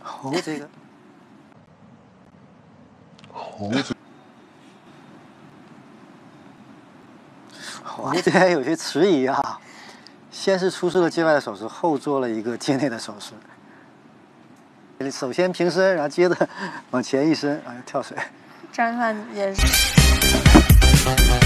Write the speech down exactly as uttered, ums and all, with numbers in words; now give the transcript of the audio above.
猴这个， 猴子， 猴这边有些迟疑啊。先是出示了界外的手势，后做了一个界内的手势。首先平伸，然后接着往前一伸，然后跳水。 张一凡也是。